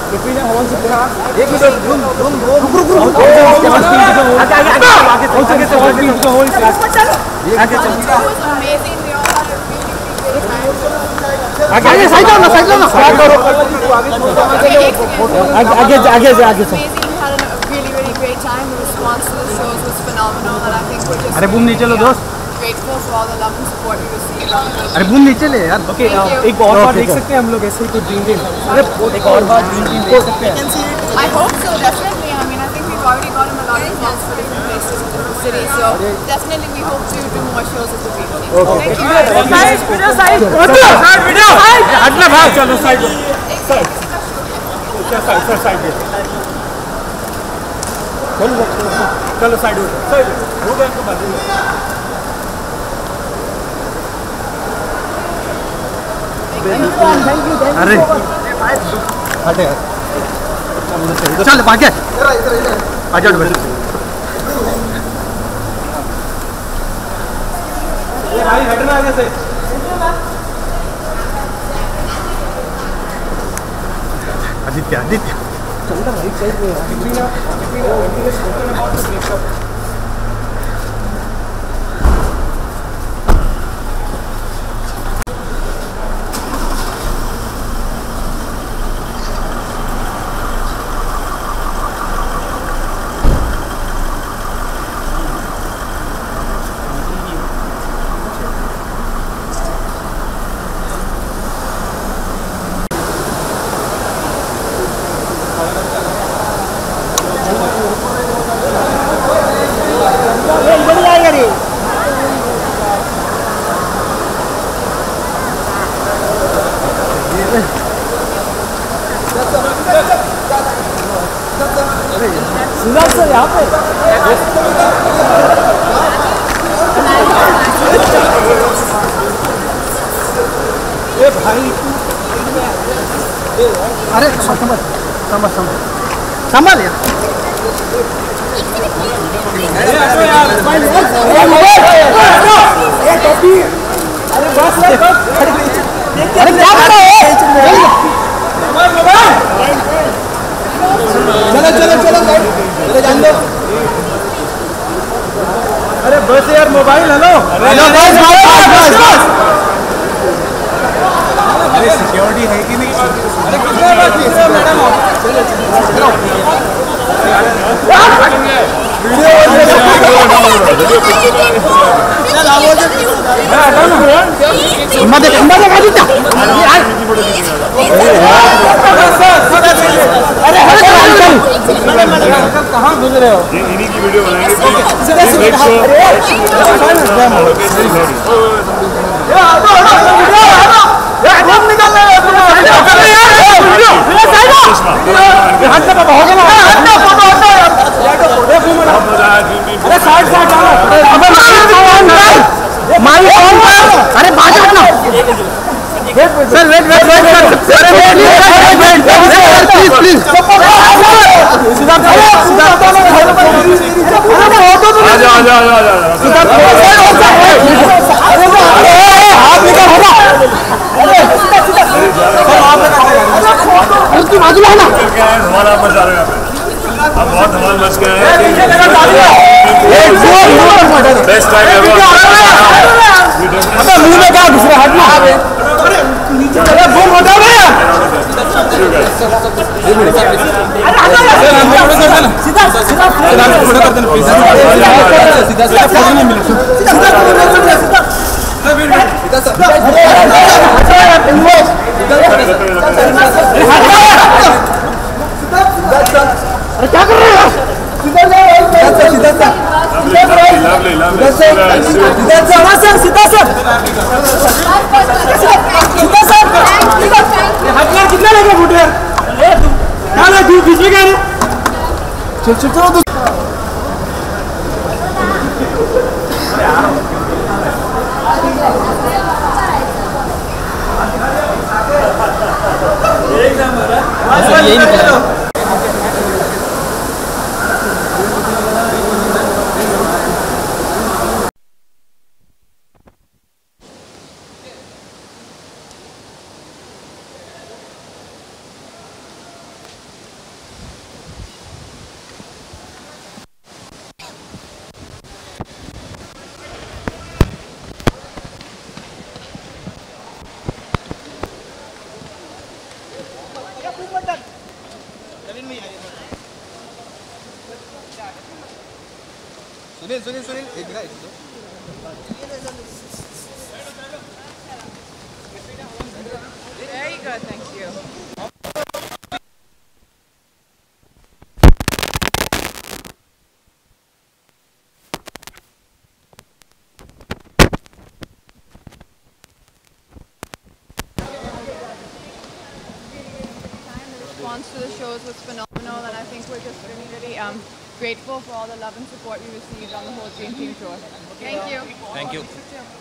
अरे बूम नीचे लो दोस्त। अरे बूम नीचे ले यार। ओके एक और बार देख सकते हैं हम लोग ऐसे ही कुछ ड्रिंकिंग। अरे एक और बार ड्रिंकिंग देख सकते हैं। I hope so, definitely. I mean, I think we've already gotten a lot of calls for different places in the city, so definitely we hope to do more shows at the beach. Thank you. Side, video side. Side, video. हटना भाग चलो side. Side चलो side हो गए तो बाजू में। अरे हटे चल भागे आजा भाई हटना आगे से। आदित्य चलता राइट साइड में सिद्धार्थ सर यहाँ पे ए भाई अरे संभल यार अरे बस अरे क्या कर रहे हो? चलो जान दो। अरे बस यार मोबाइल हेलो अरे सिक्योरिटी है कि नहीं? अरे कितना बाकी है मैडम? कहाँ घूम रहे हो? इन्हीं की वीडियो बनाएंगे। अरे बाजू ना सर वेट प्लीज हमारा मजा आ अब बहुत धमाल मच गया है। Best time ever. मुंह में क्या घुस रहा है? हटना अरे बूम हटा रहे हैं। सीधा फोटो कर देना प्लीज। सीधा फोटो नहीं मिला। अरे क्या कर रहे हो? सीधा सर कितना लगे फुट यार? क्या ना तू बीच में क्या है? चल यही निकला। सुनील एक minute Very good, thank you. Response to the shows was phenomenal, and I think we're just really grateful for all the love and support we received on the whole Dream Team tour. Thank you. Thank you.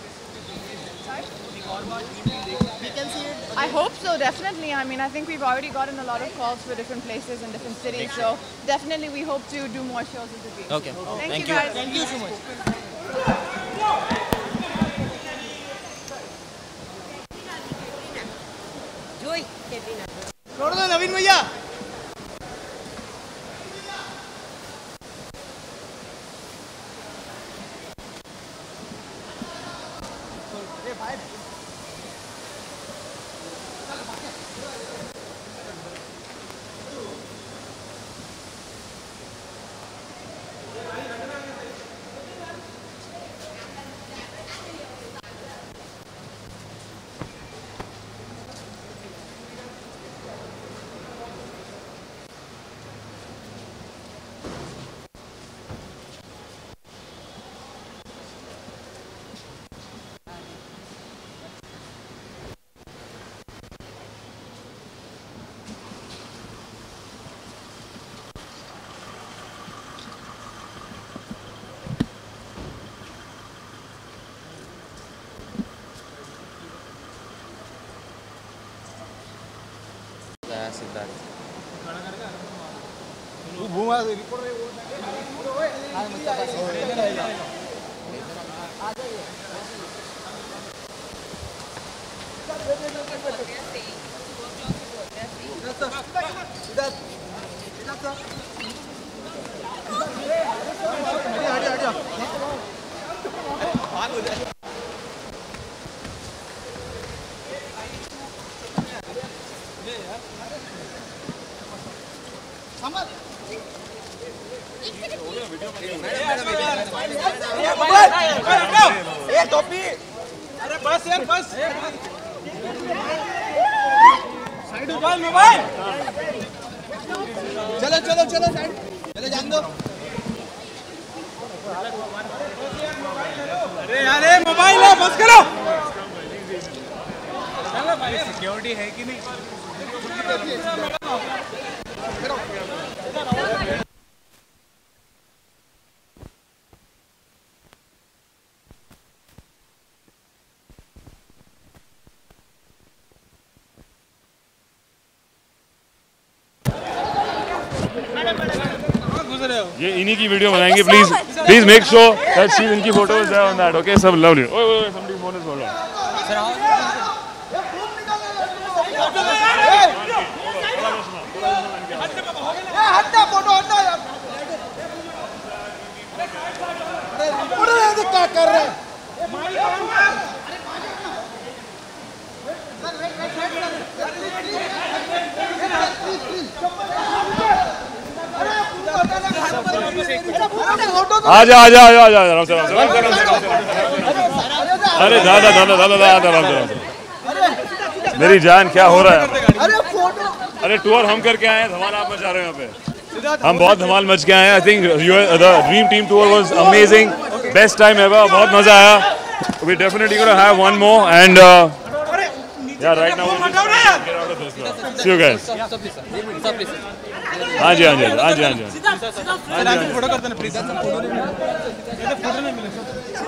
I hope so, definitely. I mean, I think we've already gotten a lot of calls for different places and different cities, so definitely we hope to do more shows with the Dream Team. Okay. Thank you guys. Thank you so much. छोड़ दो नवीन भैया। अरे बस यार बस side mobile mobile चलो चलो चलो साइड चले जान दो अरे यार मोबाइल है बस करो चलो भाई सिक्योरिटी है कि नहीं ये इन्हीं की वीडियो बनाएंगे please make sure that she इनकी photo is there on that okay सब लवली ओए ओए समबडी फोन इज होल्ड हटना फोटो हटना यार अरे क्या कर रहे हैं आजा आजा आजा आजा आराम से अरे दादा दादा दादा दादा आराम से मेरी जान क्या हो रहा है अरे टूर हम करके आए हैं धमाल आप मचा रहे हैं यहाँ पे हम बहुत धमाल मच के आए हैं I think the dream team tour was amazing best time ever बहुत मजा आया we definitely gonna have one more and yeah right now see you guys हाँ जी हाँ जी हाँ जी हाँ जी फोटो करते ना प्लीज फोटो नहीं मिले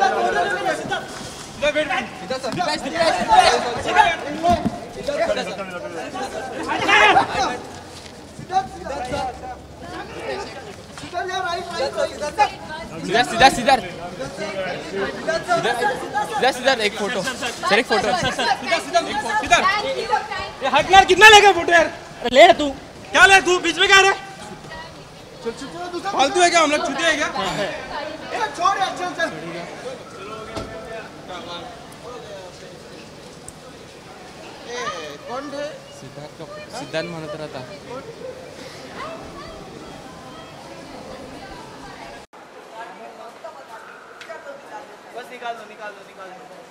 सीधा सीधा सीधा सीधा एक फोटो सर एक फोटो सीधा ये हट यार कितना लेगा फोटो यार ले तू क्या ले तू बीच में क्या रहा फालतू है क्या हम लोग छूटे हैं क्या छोड़ यार चल चल सिद्धार्थ म्हणत राहता निकाल दो